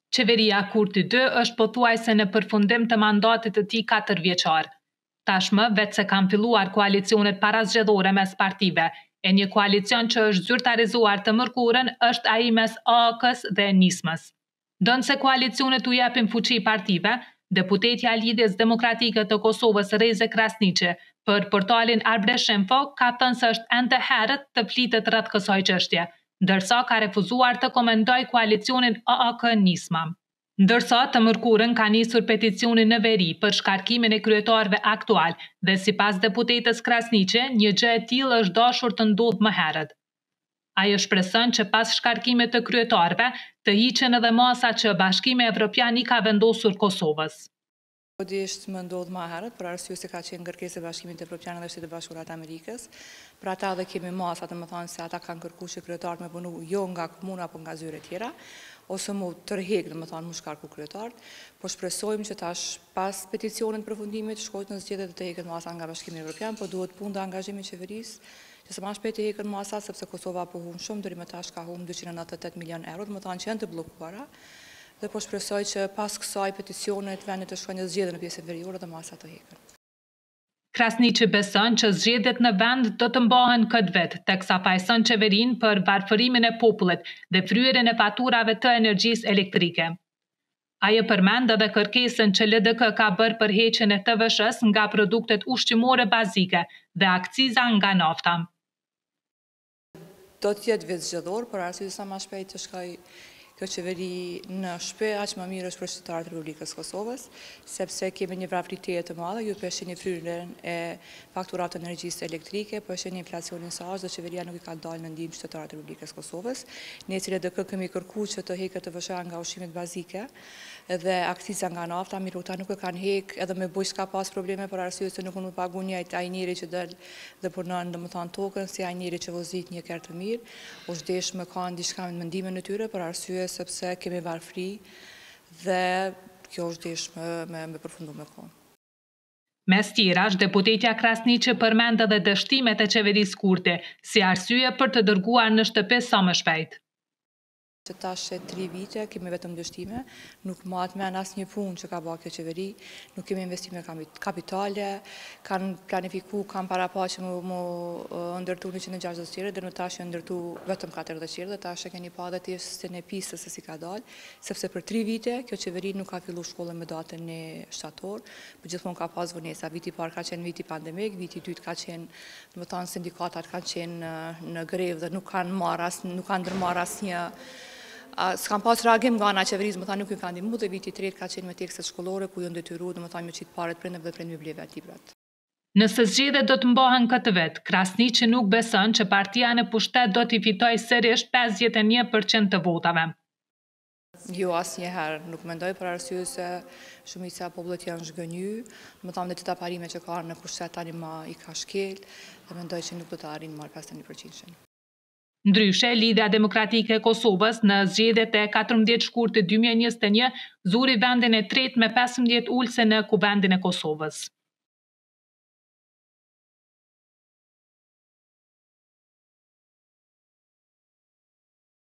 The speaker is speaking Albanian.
Qeveria Kurti 2 është pothuajse në përfundim të mandatit të tij 4 vjeçar. Tashmë, vetë se kanë filluar koalicionet parazgjedhore mes partive, e një koalicion që është zyrtarizuar të mërkurën është ai mes AK-s dhe Nismës. Donë se koalicionet u japin fuqi partive, deputetja e Lidhjes Demokratike të Kosovës Reze Krasniqi për portalin Arbreshinfo ka thënë se është ende herët të flitet rreth kësaj çështje, ndërsa ka refuzuar të komentojë koalicionin AAK-Nisma. Ndërsa të mërkurën ka nisur peticionin në veri për shkarkimin e kryetarëve aktual dhe sipas deputetës Krasniqi, një gjë e tillë është dashur të ndodhë më herët. Ajo shpreson që pas shkarkimit të kryetarëve të hiqen edhe masa që Bashkimi Evropian i ka vendosur Kosovës. Kodisht më ndodhë më herët, për arsye se ka qenë kërkesë e Bashkimit Evropian dhe Shtetet Bashkuara të Amerikës. Për ata dhe kemi masa, të më thonë se ata kanë kërkuar që kryetarët me punu jo nga komuna apo nga zyre tjera, ose mu tërheq, dhe më thonë mu shkarku kryetarët, por shpresojmë që tash pas peticionit përfundimit shkojnë në zgjedhje të heqet masa nga Bashkimi Evropian, por duhet punë dhe angazhimi i qeverisë, që sa më shpejt të heqet masa, sepse Kosova po humbë shumë, deri më tash ka humbë 298 milion euro, dhe më thonë që janë të bllokuara. Dhe po shpresoj që pas kësaj peticionit vendit të shkojnë në zgjedhje në pjesën veriore dhe masa të heqen. Krasniqi beson që zgjedhjet në vend do të mbahen këtë vit, teksa pajson qeverinë për varfërimin e popullit dhe fryerjen e faturave të energjisë elektrike. Ajo përmend edhe kërkesën që LDK ka bërë për heqjen e TVSH-s nga produktet ushqimore bazike dhe akciza nga nafta. Do të jetë vit zgjedhor, por arsye sa më shpejt të shkoj kjo qeveri në shtëpi, aq më mirë është për qytetarët e Republikës Kosovës, sepse kemi një varfëri të madhe, ju përshini fryrjen e fakturave të energjisë elektrike, përshini inflacionin sa është dhe qeveria nuk i ka dalë në ndihmë qytetarët e Republikës Kosovës. Ne si LDK kemi kërkuar që të heqet TVSH nga ushqimet bazike dhe akciza nga nafta, mirë ata nuk e kanë heq, edhe me bujq ka pas probleme për arsye se nuk mund të pagu njëjtë ai njeri që del dhe punon domethënë tokën si ai njeri që vozit një kerë të mirë, u zhdesh me kanë diçka me mendimin e tyre për arsye sepse kemi varfëri dhe kjo është desh me përfundu me kohë. Mes tjerash, deputetja Krasniqi përmend edhe dështimet e qeverisë Kurti, si arsye për të dërguar në shtëpi sa më shpejt. Që tash 3 vite kemi vetëm dështime, nuk mahet me asnjë punë që ka bërë kjo qeveri, nuk kemi investime kapitale, kanë planifikuar, kanë paraqë që mu ndërtu 160 qire, dhe në tash janë ndërtu vetëm 40 qire, dhe tash e keni pa dhe tjesën e pistës se si ka dalë, sepse për 3 vite kjo qeveri nuk ka fillu shkollën me datën e shtator, por gjithmonë ka pas vonesa. Viti i parë ka qenë viti pandemik, viti i dytë ka qenë, domethënë sindikatat kanë qenë në grevë dhe nuk kanë ndërmarrë asnjë s'kan pas reagim nga ana e qeverisë, më thanë nuk i kanë ndihmuar, dhe viti i tretë ka qenë me tekstet shkollore ku janë detyruar domethënë me çit paret prindërve dhe prindërve bleve librat. Nëse zgjedhjet do të mbahen këtë vit, Krasniqi nuk beson që partia në pushtet do t'i fitojë sërish 51% të votave. Jo, asnjëherë nuk mendoj, për arsye se shumica e popullit janë zhgënjur, më thanë të parime që ka në pushtet tani më i ka shkel, dhe mendoj që nuk do të arrijnë marrë 51%. Ndryshe, Lidhja Demokratike e Kosovës në zgjedhjet e 14 shkurtit 2021 zuri vendin e tretë me 15 ulëse në Kuvendin e Kosovës.